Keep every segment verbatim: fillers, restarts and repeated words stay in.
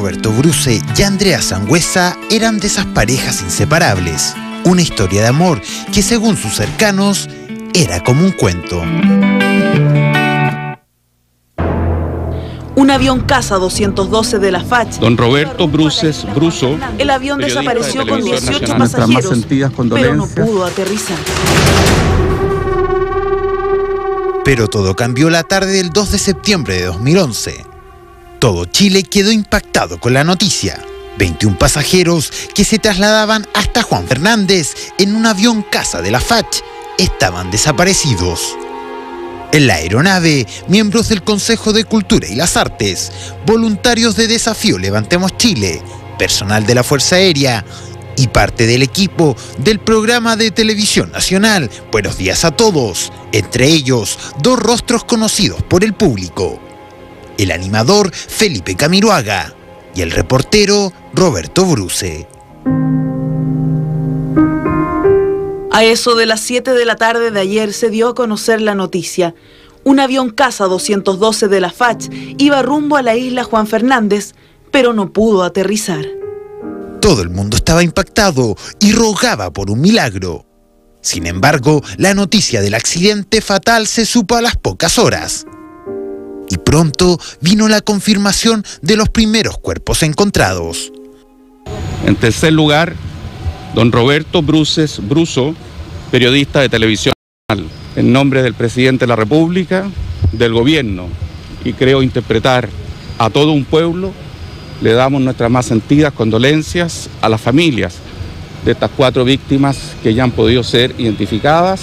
Roberto Bruce y Andrea Sangüesa eran de esas parejas inseparables. Una historia de amor que, según sus cercanos, era como un cuento. Un avión Casa doscientos doce de la F A C. Don Roberto Bruces Bruso. El avión desapareció con dieciocho pasajeros, pero no pudo aterrizar. Pero todo cambió la tarde del dos de septiembre de dos mil once. Todo Chile quedó impactado con la noticia. veintiún pasajeros que se trasladaban hasta Juan Fernández en un avión Casa de la F A C estaban desaparecidos. En la aeronave, miembros del Consejo de Cultura y las Artes, voluntarios de Desafío Levantemos Chile, personal de la Fuerza Aérea y parte del equipo del programa de televisión nacional Buenos Días a Todos, entre ellos dos rostros conocidos por el público: el animador Felipe Camiroaga y el reportero Roberto Bruce. A eso de las siete de la tarde de ayer se dio a conocer la noticia. Un avión Casa doscientos doce de la F A C iba rumbo a la isla Juan Fernández, pero no pudo aterrizar. Todo el mundo estaba impactado y rogaba por un milagro. Sin embargo, la noticia del accidente fatal se supo a las pocas horas. Y pronto vino la confirmación de los primeros cuerpos encontrados. En tercer lugar, don Roberto Bruces Bruso, periodista de televisión nacional, en nombre del presidente de la República, del gobierno, y creo interpretar a todo un pueblo, le damos nuestras más sentidas condolencias a las familias de estas cuatro víctimas que ya han podido ser identificadas.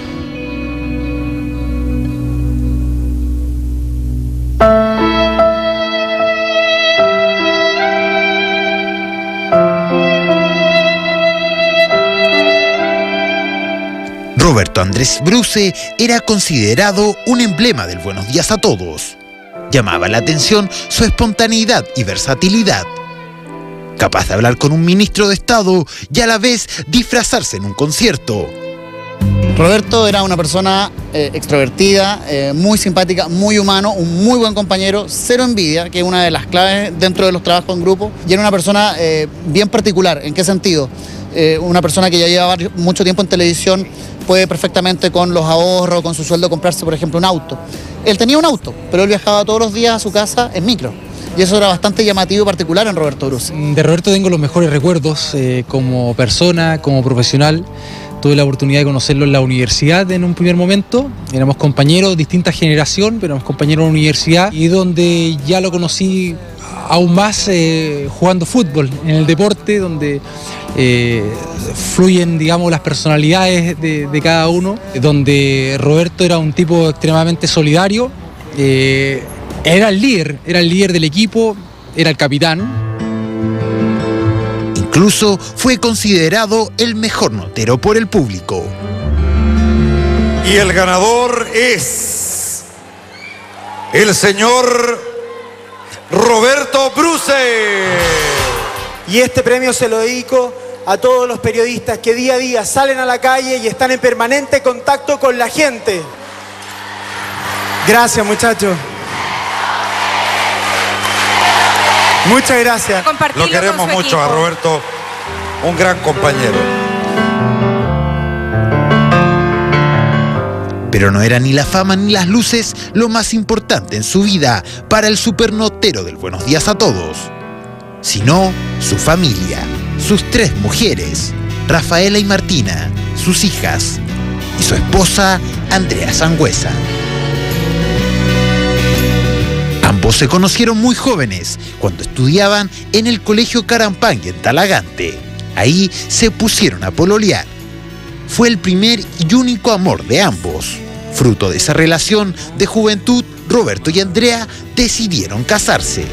Roberto Andrés Bruce era considerado un emblema del Buenos Días a Todos. Llamaba la atención su espontaneidad y versatilidad. Capaz de hablar con un ministro de Estado y a la vez disfrazarse en un concierto. Roberto era una persona eh, extrovertida, eh, muy simpática, muy humano, un muy buen compañero, cero envidia, que es una de las claves dentro de los trabajos en grupo. Y era una persona eh, bien particular. ¿En qué sentido? Eh, una persona que ya lleva mucho tiempo en televisión puede perfectamente con los ahorros, con su sueldo, comprarse, por ejemplo, un auto. Él tenía un auto, pero él viajaba todos los días a su casa en micro. Y eso era bastante llamativo y particular en Roberto Bruce. De Roberto tengo los mejores recuerdos eh, como persona, como profesional. Tuve la oportunidad de conocerlo en la universidad en un primer momento. Éramos compañeros, distinta generación, pero éramos compañeros de la universidad. Y donde ya lo conocí aún más eh, jugando fútbol, en el deporte, donde eh, fluyen, digamos, las personalidades de, de cada uno. Donde Roberto era un tipo extremadamente solidario. Eh, era el líder, era el líder del equipo, era el capitán. Incluso fue considerado el mejor notero por el público. Y el ganador es el señor Roberto Bruce. Y este premio se lo dedico a todos los periodistas que día a día salen a la calle y están en permanente contacto con la gente. Gracias, muchachos. Muchas gracias. Lo queremos mucho a Roberto, un gran compañero. Pero no era ni la fama ni las luces lo más importante en su vida para el supernotero del Buenos Días a Todos, sino su familia, sus tres mujeres, Rafaela y Martina, sus hijas y su esposa Andrea Sangüesa. Ambos se conocieron muy jóvenes, cuando estudiaban en el Colegio Carampangui en Talagante. Ahí se pusieron a pololear. Fue el primer y único amor de ambos. Fruto de esa relación de juventud, Roberto y Andrea decidieron casarse.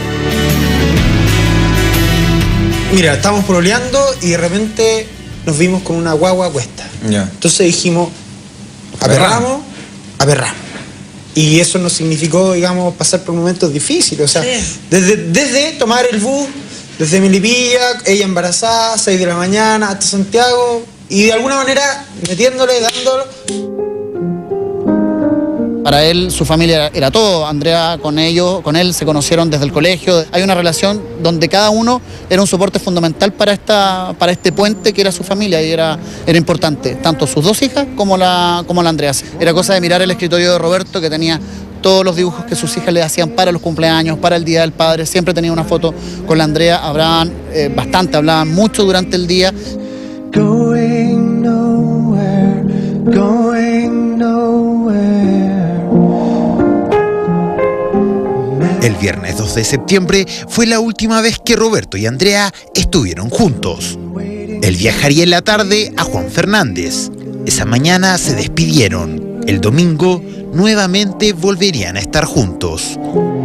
Mira, estábamos pololeando y de repente nos vimos con una guagua a cuesta. Yeah. Entonces dijimos, aperramos, aperramos. Y eso nos significó, digamos, pasar por momentos difíciles. O sea, sí. desde, desde tomar el bus, desde Melipilla, ella embarazada, seis de la mañana, hasta Santiago, y de alguna manera metiéndole, dándolo. Para él, su familia era todo. Andrea con ellos, con él se conocieron desde el colegio. Hay una relación donde cada uno era un soporte fundamental para, esta, para este puente que era su familia y era, era importante, tanto sus dos hijas como la, como la Andrea. Era cosa de mirar el escritorio de Roberto, que tenía todos los dibujos que sus hijas le hacían para los cumpleaños, para el Día del Padre. Siempre tenía una foto con la Andrea. Hablaban eh, bastante, hablaban mucho durante el día. Going nowhere, going nowhere. El viernes dos de septiembre fue la última vez que Roberto y Andrea estuvieron juntos. Él viajaría en la tarde a Juan Fernández. Esa mañana se despidieron. El domingo nuevamente volverían a estar juntos.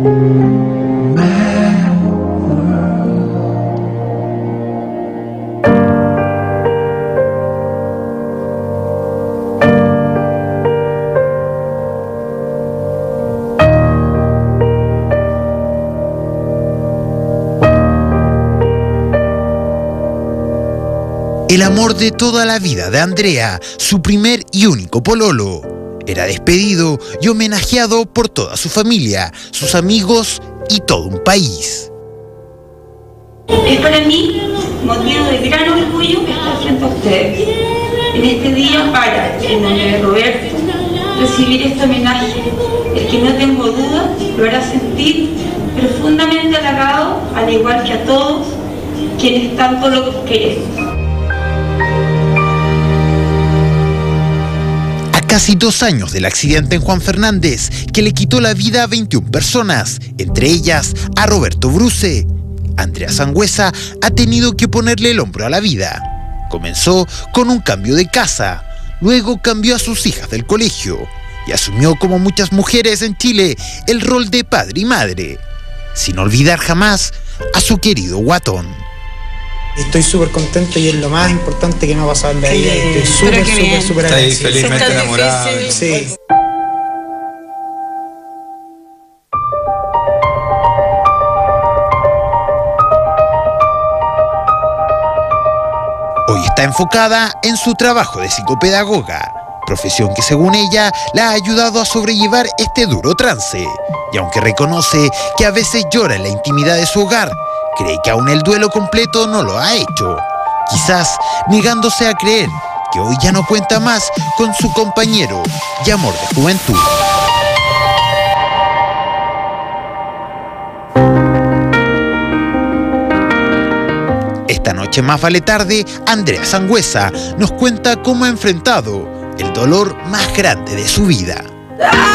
El amor de toda la vida de Andrea, su primer y único pololo, era despedido y homenajeado por toda su familia, sus amigos y todo un país. Es para mí motivo de gran orgullo estar frente a ustedes en este día para, en nombre de Roberto, recibir este homenaje, el que no tengo duda lo hará sentir profundamente halagado, al igual que a todos quienes tanto lo queremos. Casi dos años del accidente en Juan Fernández, que le quitó la vida a veintiuna personas, entre ellas a Roberto Bruce, Andrea Sangüesa ha tenido que ponerle el hombro a la vida. Comenzó con un cambio de casa, luego cambió a sus hijas del colegio y asumió, como muchas mujeres en Chile, el rol de padre y madre, sin olvidar jamás a su querido guatón. Estoy súper contento y es lo más importante que me ha pasado en la vida. Estoy súper, súper, súper agradecido. Estoy felizmente enamorado. Sí. Hoy está enfocada en su trabajo de psicopedagoga, profesión que según ella la ha ayudado a sobrellevar este duro trance. Y aunque reconoce que a veces llora en la intimidad de su hogar, cree que aún el duelo completo no lo ha hecho, quizás negándose a creer que hoy ya no cuenta más con su compañero y amor de juventud. Esta noche Más vale tarde, Andrea Sangüesa nos cuenta cómo ha enfrentado el dolor más grande de su vida.